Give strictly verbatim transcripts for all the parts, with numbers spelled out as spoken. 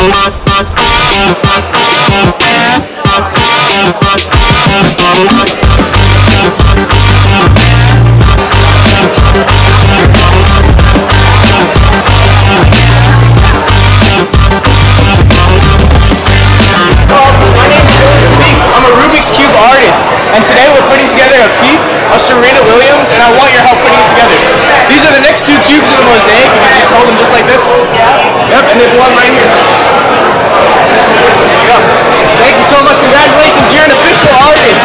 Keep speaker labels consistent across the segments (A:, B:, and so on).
A: And today we're putting together a piece of Serena Williams, and I want your help putting it together. These are the next two cubes of the mosaic. You can just hold them just like this. Yeah. Yep, and they belong right here. There you go. Thank you so much. Congratulations, you're an official artist.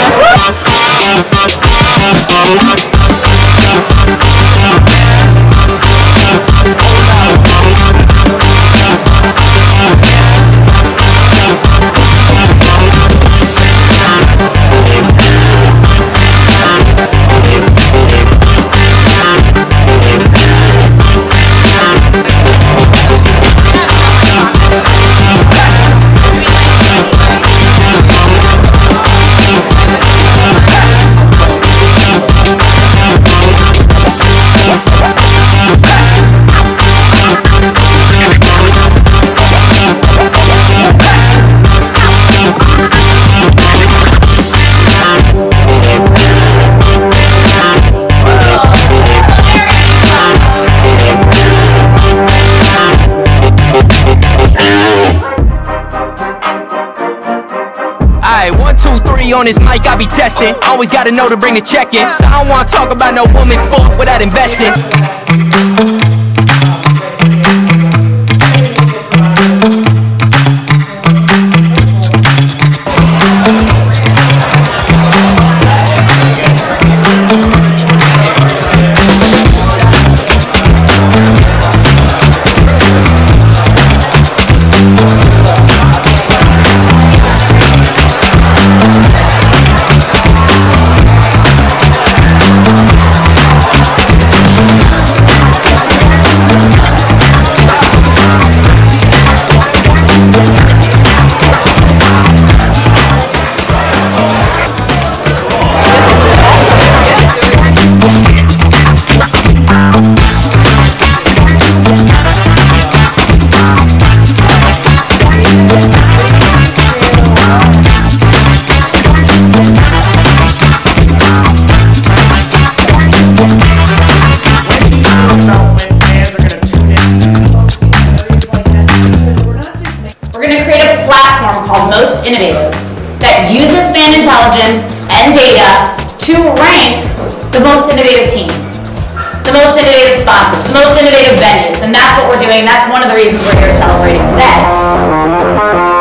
B: One, two, three on this mic, I be testing. Always gotta know to bring the check in. So I don't wanna talk about no women's sport without investing.
C: Most innovative that uses fan intelligence and data to rank the most innovative teams, the most innovative sponsors, the most innovative venues, and that's what we're doing. That's one of the reasons we're here celebrating today.